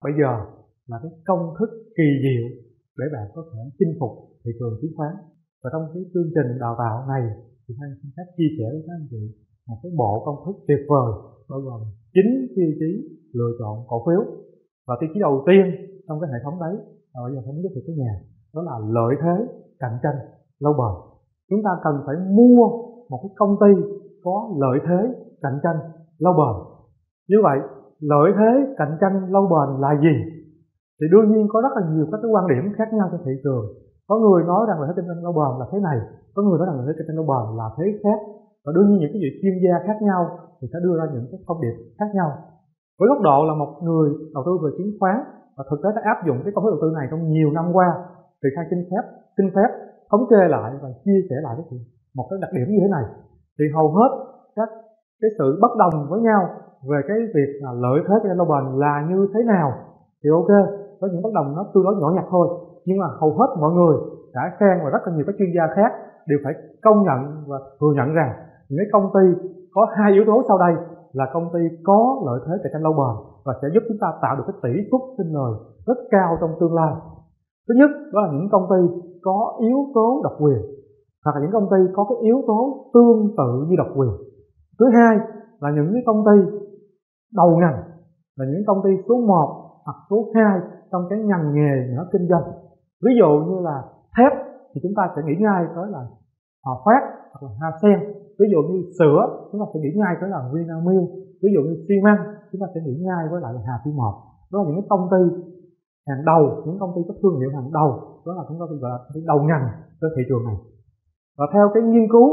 bây giờ là cái công thức kỳ diệu để bạn có thể chinh phục thị trường chứng khoán. Và trong cái chương trình đào tạo này thì Thanh xin phép chia sẻ với các anh chị một cái bộ công thức tuyệt vời bao gồm 9 tiêu chí lựa chọn cổ phiếu. Và tiêu chí đầu tiên trong cái hệ thống đấy bây giờ tôi muốn giới thiệu cái nhà, đó là lợi thế cạnh tranh lâu bền. Chúng ta cần phải mua một cái công ty có lợi thế cạnh tranh lâu bền. Như vậy lợi thế cạnh tranh lâu bền là gì? Thì đương nhiên có rất là nhiều các cái quan điểm khác nhau trên thị trường. Có người nói rằng lợi thế cạnh tranh lâu bền là thế này, có người nói rằng lợi thế cạnh tranh lâu bền là thế khác. Và đương nhiên những cái vị chuyên gia khác nhau thì sẽ đưa ra những cái thông điệp khác nhau. Với góc độ là một người đầu tư về chứng khoán và thực tế đã áp dụng cái công thức đầu tư này trong nhiều năm qua, thì Khang xin phép thống kê lại và chia sẻ lại với một cái đặc điểm như thế này. Thì hầu hết các cái sự bất đồng với nhau về cái việc là lợi thế cạnh tranh lâu bền là như thế nào thì ok, có những bất đồng nó tương đối nhỏ nhặt thôi, nhưng mà hầu hết mọi người đã khen và rất là nhiều các chuyên gia khác đều phải công nhận và thừa nhận rằng những cái công ty có hai yếu tố sau đây là công ty có lợi thế cạnh tranh lâu bền và sẽ giúp chúng ta tạo được cái tỷ suất sinh lời rất cao trong tương lai. Thứ nhất, đó là những công ty có yếu tố độc quyền, hoặc là những công ty có cái yếu tố tương tự như độc quyền. Thứ hai là những cái công ty đầu ngành, là những công ty số 1 hoặc số 2 trong cái ngành nghề nhỏ kinh doanh. Ví dụ như là thép thì chúng ta sẽ nghĩ ngay tới là Hòa Phát hoặc là Hoa Sen. Ví dụ như sữa chúng ta sẽ nghĩ ngay tới là Vinamilk. Ví dụ như xi măng chúng ta sẽ nghĩ ngay với lại là Hà Phi Một. Đó là những cái công ty hàng đầu, những công ty có thương hiệu hàng đầu, đó là chúng ta gọi là cái đầu ngành trên thị trường này. Và theo cái nghiên cứu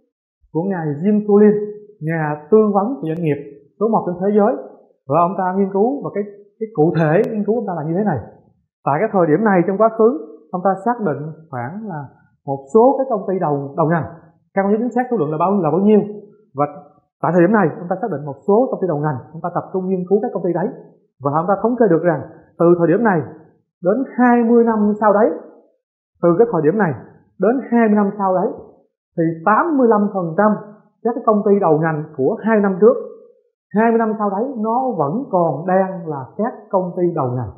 của ngài Jim Collins, nhà tư vấn của doanh nghiệp số 1 trên thế giới, và ông ta nghiên cứu và cái cụ thể nghiên cứu ông ta là như thế này. Tại cái thời điểm này trong quá khứ, ông ta xác định khoảng là một số cái công ty đầu ngành, không nhớ chính xác số lượng là bao nhiêu. Và tại thời điểm này ông ta xác định một số công ty đầu ngành, ông ta tập trung nghiên cứu các công ty đấy, và ông ta thống kê được rằng từ thời điểm này đến 20 năm sau đấy, từ cái thời điểm này đến 20 năm sau đấy, thì 85% các cái công ty đầu ngành của 2 năm trước, 20 năm sau đấy nó vẫn còn đang là các công ty đầu ngành.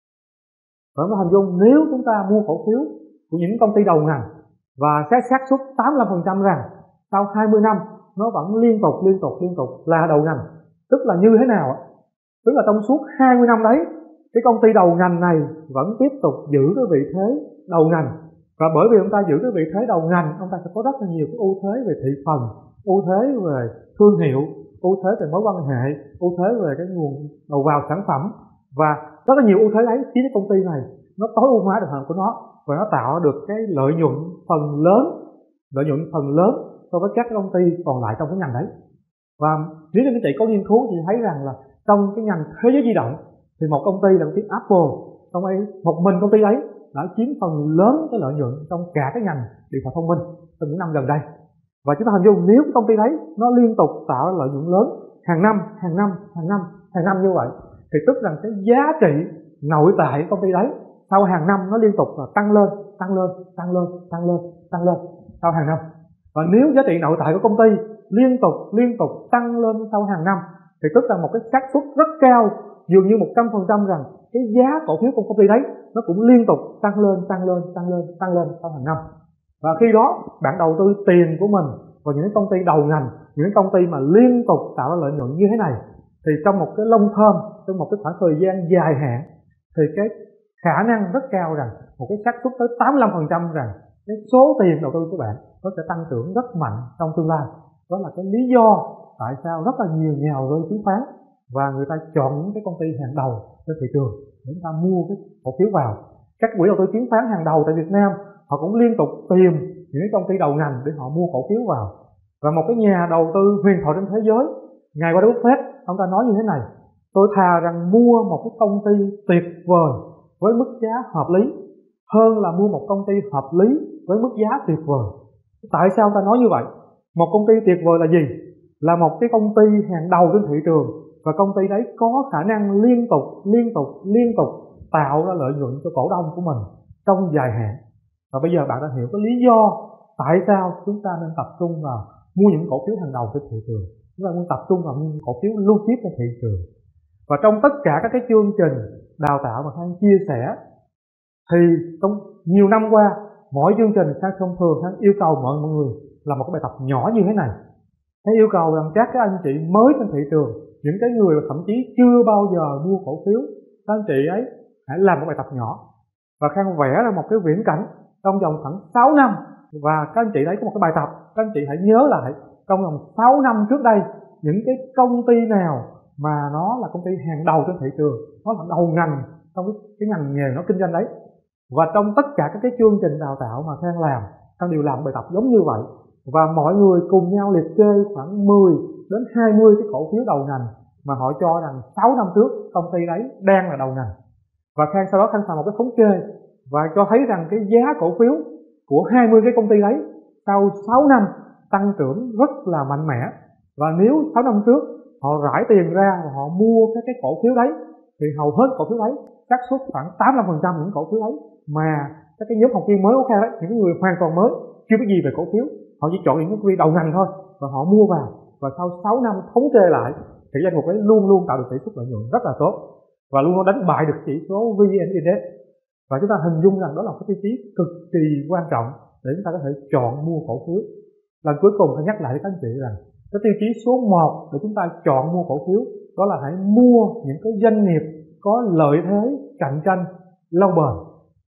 Và có hình dung nếu chúng ta mua cổ phiếu của những công ty đầu ngành và xét xác suất 85% rằng sau 20 năm nó vẫn liên tục là đầu ngành, tức là như thế nào? Tức là trong suốt 20 năm đấy, cái công ty đầu ngành này vẫn tiếp tục giữ cái vị thế đầu ngành. Và bởi vì ông ta giữ cái vị thế đầu ngành, ông ta sẽ có rất là nhiều cái ưu thế về thị phần, ưu thế về thương hiệu, ưu thế về mối quan hệ, ưu thế về cái nguồn đầu vào sản phẩm, và rất là nhiều ưu thế đấy khiến cái công ty này nó tối ưu hóa được hoạt động của nó, và nó tạo được cái lợi nhuận phần lớn so với các công ty còn lại trong cái ngành đấy. Và nếu như các chị có nghiên cứu thì thấy rằng là trong cái ngành thế giới di động thì một công ty là công ty Apple, trong ấy một mình công ty ấy đã chiếm phần lớn cái lợi nhuận trong cả cái ngành điện thoại thông minh trong những năm gần đây. Và chúng ta hình dung nếu cái công ty đấy nó liên tục tạo lợi nhuận lớn hàng năm như vậy, thì tức rằng cái giá trị nội tại công ty đấy sau hàng năm nó liên tục là tăng lên sau hàng năm. Và nếu giá trị nội tại của công ty liên tục tăng lên sau hàng năm, thì tức là một cái xác suất rất cao, dường như 100% rằng cái giá cổ phiếu của công ty đấy nó cũng liên tục tăng lên sau hàng năm. Và khi đó bạn đầu tư tiền của mình vào những công ty đầu ngành, những công ty mà liên tục tạo ra lợi nhuận như thế này, thì trong một cái long term, trong một cái khoảng thời gian dài hạn, thì cái khả năng rất cao rằng một cái xác suất tới 85% rằng cái số tiền đầu tư của bạn nó sẽ tăng trưởng rất mạnh trong tương lai. Đó là cái lý do tại sao rất là nhiều nhà đầu tư chứng khoán và người ta chọn những cái công ty hàng đầu trên thị trường để chúng ta mua cái cổ phiếu vào. Các quỹ đầu tư chứng khoán hàng đầu tại Việt Nam họ cũng liên tục tìm những công ty đầu ngành để họ mua cổ phiếu vào. Và một cái nhà đầu tư huyền thoại trên thế giới, ngài Warren Buffett, ông ta nói như thế này: tôi thà rằng mua một cái công ty tuyệt vời với mức giá hợp lý hơn là mua một công ty hợp lý với mức giá tuyệt vời. Tại sao ông ta nói như vậy? Một công ty tuyệt vời là gì? Là một cái công ty hàng đầu trên thị trường, và công ty đấy có khả năng liên tục tạo ra lợi nhuận cho cổ đông của mình trong dài hạn. Và bây giờ bạn đã hiểu cái lý do tại sao chúng ta nên tập trung vào mua những cổ phiếu hàng đầu trên thị trường. Chúng ta muốn tập trung vào những cổ phiếu blue chip trên thị trường. Và trong tất cả các cái chương trình đào tạo mà Khang chia sẻ thì trong nhiều năm qua, mỗi chương trình Khang thông thường Khang yêu cầu mọi người làm một cái bài tập nhỏ như thế này. Khang yêu cầu rằng các cái anh chị mới trên thị trường, những cái người mà thậm chí chưa bao giờ mua cổ phiếu, các anh chị ấy hãy làm một bài tập nhỏ. Và Khang vẽ ra một cái viễn cảnh trong vòng khoảng 6 năm. Và các anh chị đấy có một cái bài tập, các anh chị hãy nhớ lại trong vòng 6 năm trước đây, những cái công ty nào mà nó là công ty hàng đầu trên thị trường, nó là đầu ngành trong cái ngành nghề nó kinh doanh đấy. Và trong tất cả các cái chương trình đào tạo mà Khang làm, Khang đều làm bài tập giống như vậy. Và mọi người cùng nhau liệt kê khoảng 10 đến 20 cái cổ phiếu đầu ngành mà họ cho rằng 6 năm trước công ty đấy đang là đầu ngành. Và Khang sau đó Khang làm một cái thống kê và cho thấy rằng cái giá cổ phiếu của 20 cái công ty đấy sau 6 năm tăng trưởng rất là mạnh mẽ. Và nếu 6 năm trước họ rải tiền ra và họ mua cái cổ phiếu đấy thì hầu hết cổ phiếu đấy xác suất khoảng 85% những cổ phiếu đấy mà các cái nhóm học viên mới của Khang đấy, những người hoàn toàn mới chưa biết gì về cổ phiếu, họ chỉ chọn những công ty đầu ngành thôi và họ mua vào. Và sau 6 năm thống kê lại thì danh mục ấy luôn luôn tạo được tỷ suất lợi nhuận rất là tốt và luôn luôn đánh bại được chỉ số VN Index. Và chúng ta hình dung rằng đó là một cái tiêu chí cực kỳ quan trọng để chúng ta có thể chọn mua cổ phiếu. Lần cuối cùng tôi nhắc lại với các anh chị rằng cái tiêu chí số 1 để chúng ta chọn mua cổ phiếu đó là hãy mua những cái doanh nghiệp có lợi thế cạnh tranh lâu bền.